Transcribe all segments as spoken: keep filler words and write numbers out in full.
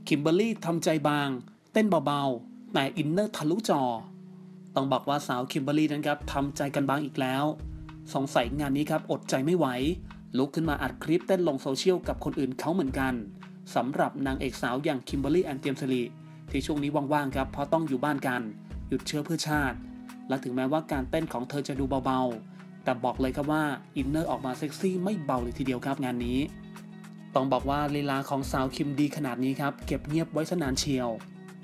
คิมเบอร์รี่ทำใจบางเต้นเบาๆแต่อินเนอร์ทะลุจอต้องบอกว่าสาวคิมเบอร์รี่นั้นครับทำใจกันบางอีกแล้วสงสัยงานนี้ครับอดใจไม่ไหวลุกขึ้นมาอัดคลิปเต้นลงโซเชียลกับคนอื่นเขาเหมือนกันสำหรับนางเอกสาวอย่างคิมเบอร์รี่แอนเตียมสิริที่ช่วงนี้ว่างๆครับเพราะต้องอยู่บ้านกันหยุดเชื้อเพื่อชาติและถึงแม้ว่าการเต้นของเธอจะดูเบาๆแต่บอกเลยครับว่าอินเนอร์ออกมาเซ็กซี่ไม่เบาเลยทีเดียวครับงานนี้ต้องบอกว่าลีลาของสาวคิมดีขนาดนี้ครับเก็บเงียบไว้สนานเชียว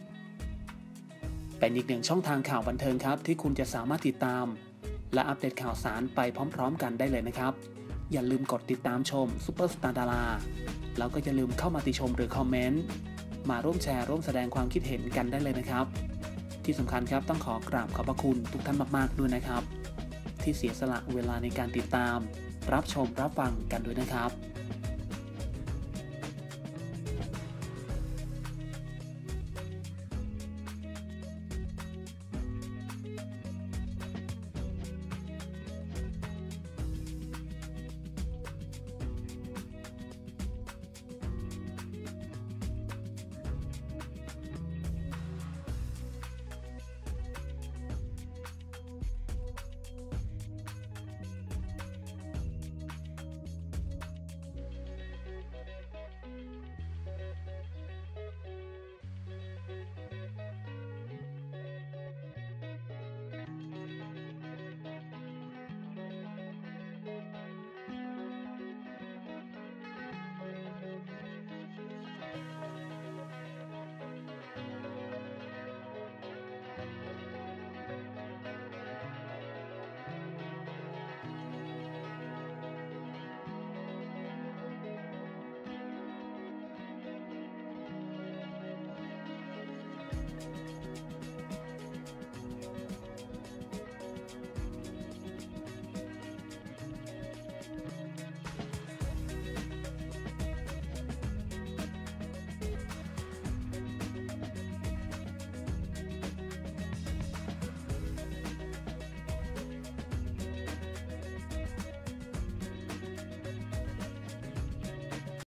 เป็นอีกหนึ่งช่องทางข่าวบันเทิงครับที่คุณจะสามารถติดตามและอัปเดตข่าวสารไปพร้อมๆกันได้เลยนะครับอย่าลืมกดติดตามชมซุปเปอร์สตาร์ดาราแล้วก็อย่าลืมเข้ามาติชมหรือคอมเมนต์มาร่วมแชร์ร่วมแสดงความคิดเห็นกันได้เลยนะครับที่สำคัญครับต้องขอกราบขอบพระคุณทุกท่านมากๆด้วยนะครับที่เสียสละเวลาในการติดตามรับชมรับฟังกันด้วยนะครับ